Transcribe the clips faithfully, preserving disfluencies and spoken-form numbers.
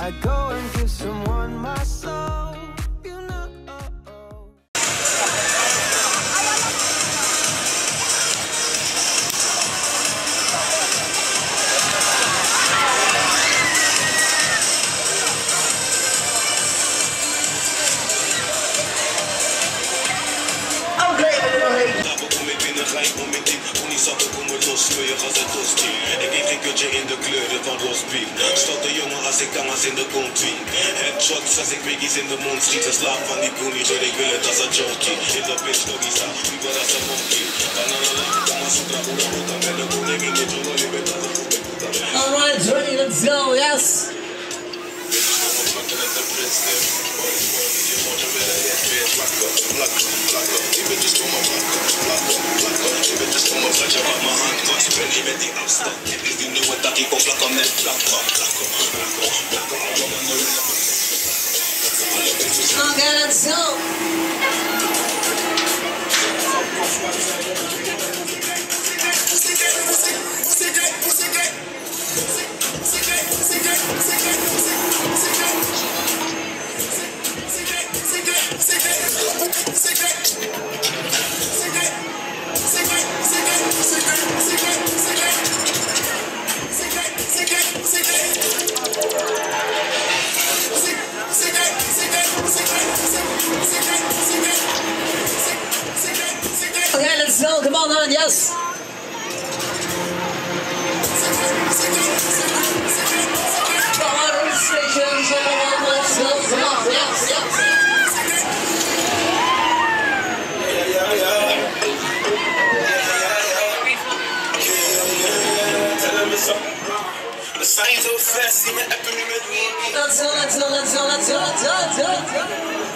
I go and give someone my soul, you know. Ik eet een kutje in de kleuren van rosbief. Stotte jongen als ik kan als in de contree. Headshots als ik biggies in de mond schiet. Ze slaap van die pony, zo ik wil het als een junkie. In de bitch nog iets aan, liever als een monkey. Alright, ready, let's go, yes! Okay, let's go! Okay, let's go, come on, on, yes! Come on, station, let's go, come on, yes, yes! Let's go, let's go, let's go, let's go, let's go, let's go, let's go.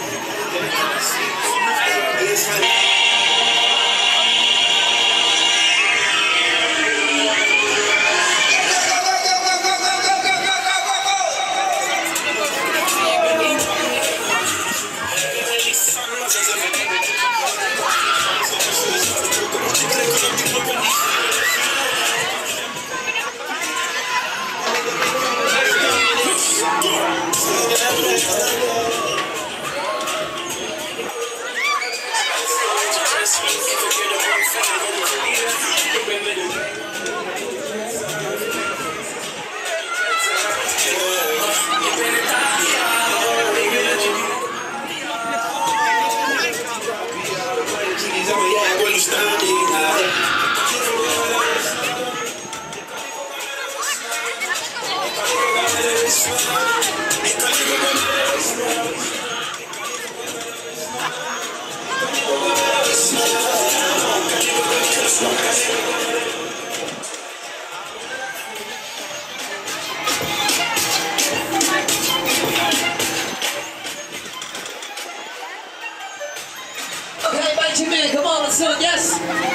Okay, by two men, come on, let's do it, yes!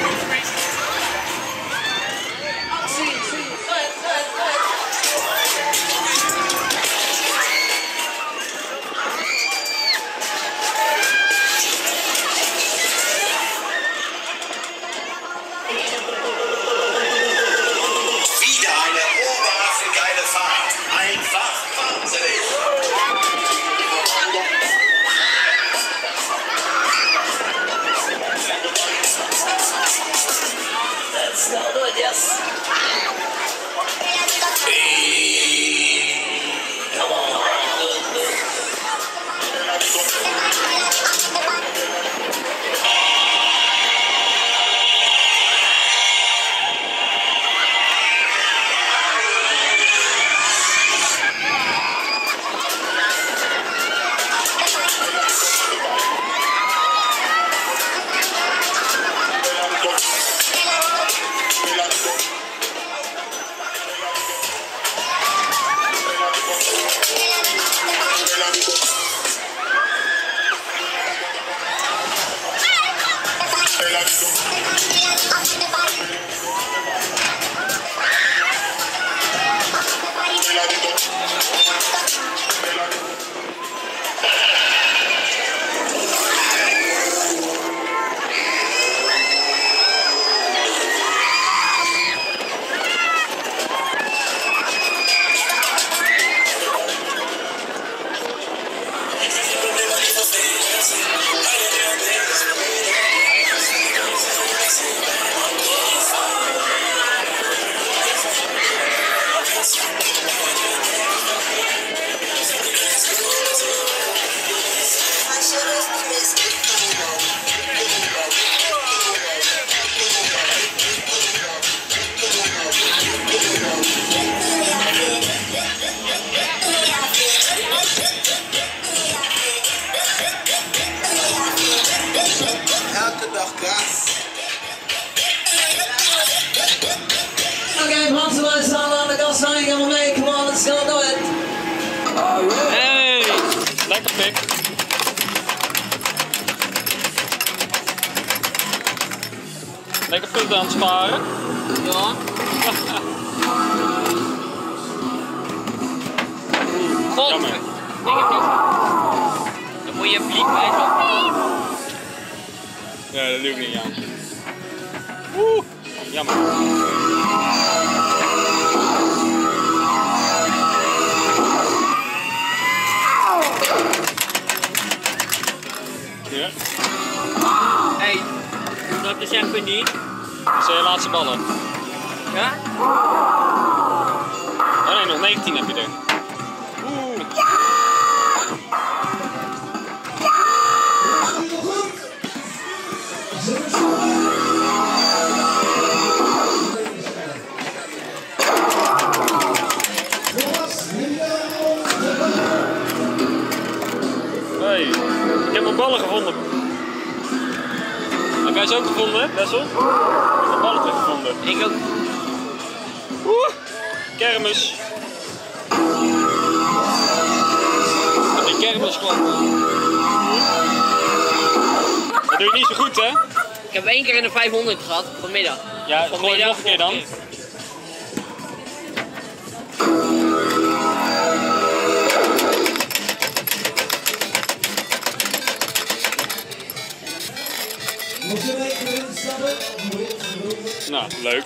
See, see, fight, fight, fight. Wieder eine oberrasse geile Fahrt. Einfach wahnsinnig. Let's go, do it, yes! Come on, pik. Lekker punten aan het sparen. Ja. God. Jammer. Ik heb niks. Dan moet je bliep bij zo. Ja, dat doe ik niet aan. Oeh, jammer. Ja. Hey, dat is echt niet. Dat zijn je laatste ballen. Ja? Oh nee, nog negentien heb je er. Oeh. Hey, ik heb mijn ballen gevonden. Heb jij ze ook gevonden, Wessel? Ik heb mijn ballen teruggevonden. Ik ook. Oeh, kermis. Heb je kermis gewoon? Dat doe je niet zo goed, hè? Ik heb één keer in de vijfhonderd gehad, vanmiddag. Ja, gooi het nog een keer dan. Nou, leuk.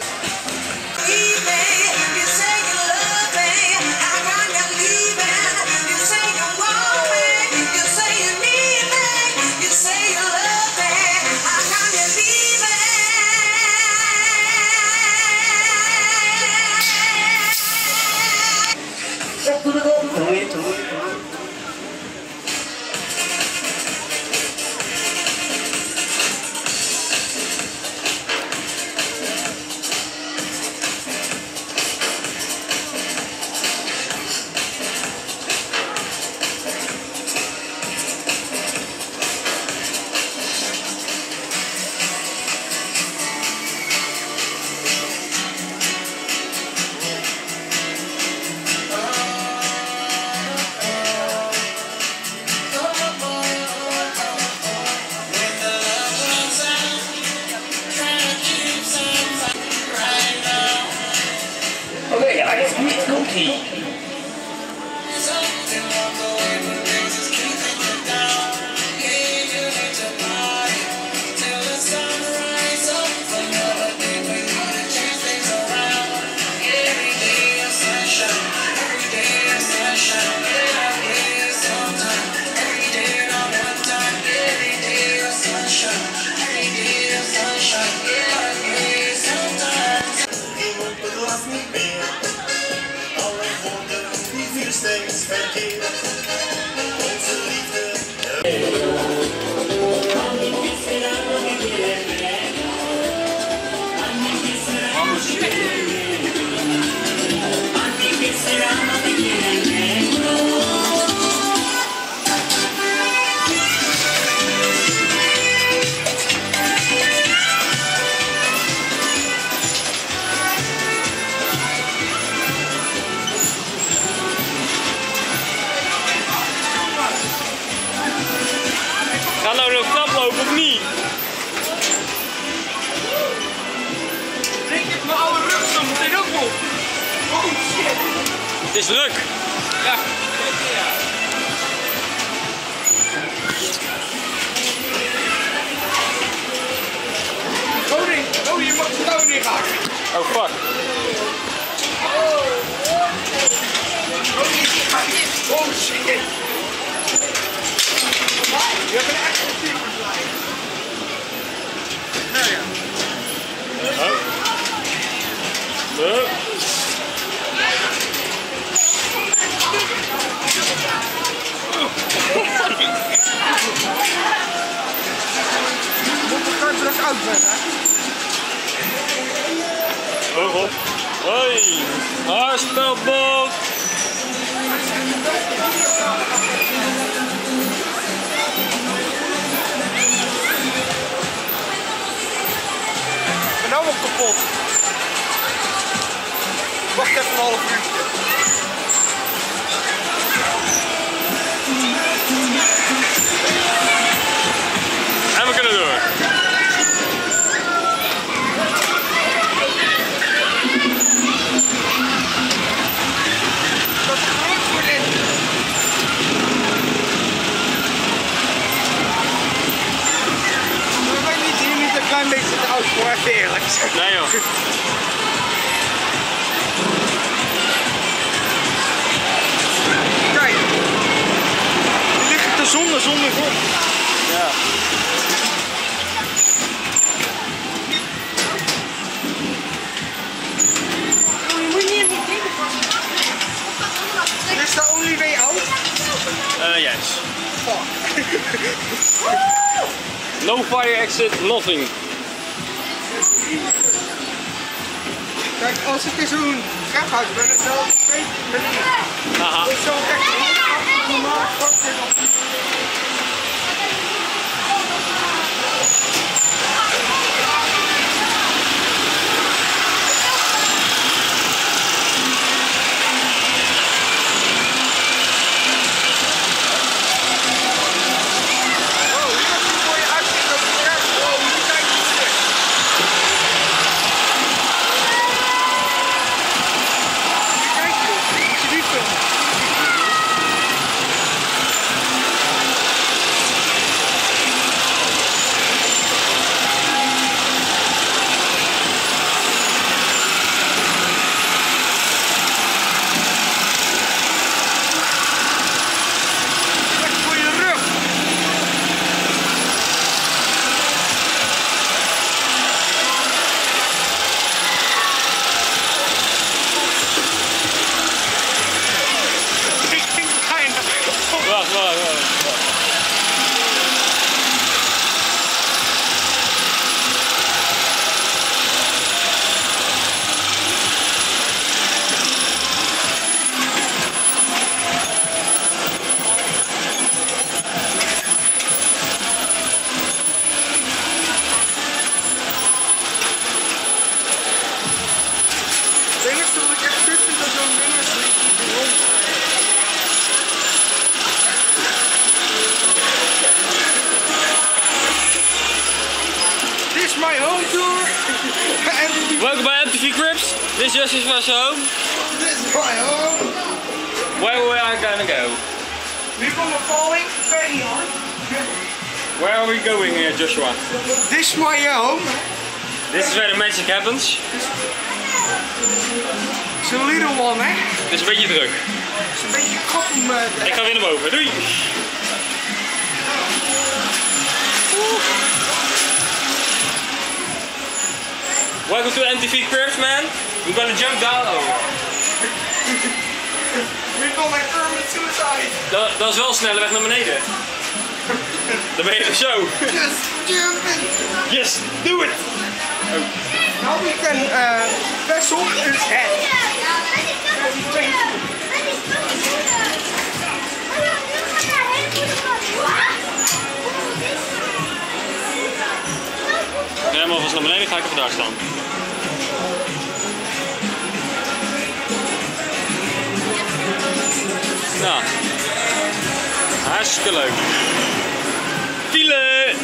Oké, ja, dit komt niet. Steeds verkeerd, onze liefde. Ga nou nog knap lopen of niet? Denk ik, mijn oude rug zo meteen ook op. Oh shit. Het is druk. Ja. Koning, Koning, je mag het nou niet gaan. Oh fuck. Koning, ga niet. Oh shit. Je hebt een echt goed nou ja. Oh. Oh. Moet de kar terug uit zijn, hè? Oh, oh. Hoi. Haarspelboot. Ik ben nou al kapot. Wacht even een half uurtje. zonder grond. Ja. Je moet niet in die dingen vast. Is de olie weer oud? Uh, yes. No fire exit, nothing. Kijk, als ik in zo'n grafhuis ben, het wel twee beneden. Haha. Dus zo kijk, normaal pak je nog. Wacht, wacht, wacht, wacht. Het enige wat ik echt kut vind aan zo'n ding is dat ik die rond. This is my home tour. And Welcome by M T V Crips. This is just home. this is my home. Where we are gonna go? People are falling very hard. Where are we going, uh, Joshua? This is my home. This is where the magic happens. It's a little one, hè? Het is een beetje druk. Het is een beetje kop om uh, Ik ga weer naar boven. Doei! Welcome to M T V Crips, man. We're gonna jump down. Oh. We gonna commit suicide. Dat, dat is wel een snelle weg naar beneden. Dan ben je er zo. Just jumping. Yes, do it! Now we can uh, vessel his head. Helemaal vast naar beneden, ga ik even daar staan. Nou, hartstikke leuk. File!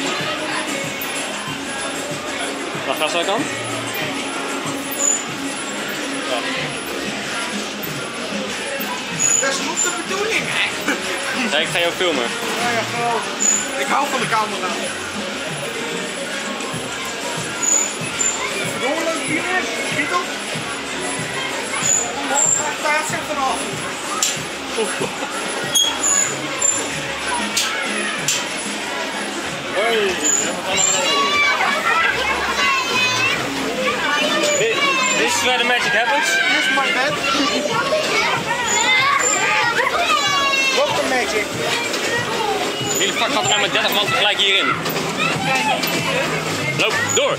Wacht, ga zo kant. Ja. Dat is nog de bedoeling, hè? Ja, ik ga jou filmen. Ja, ja, geweldig. Ik hou van de camera. Doorloop hier, schiet op. Daar zit vanaf. Hoi, this is where the magic happens. This is my bed. Wat de magic. Jullie vak gaat er nou met dertig man tegelijk hierin. Loop door.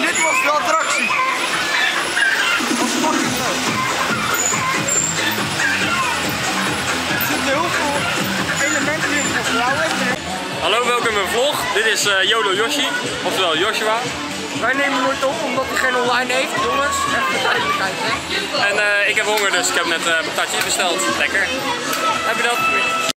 Dit was de attractie. Dat was fucking leuk. Er zitten heel veel elementen in voor vrouwen. Hallo, welkom in mijn vlog. Dit is uh, Yolo Yoshi, oftewel Joshua. Wij nemen nooit op omdat hij geen online heeft, jongens. Even duidelijkheid, hè. En uh, ik heb honger, dus ik heb net een uh, patatje besteld. Lekker. Heb je dat?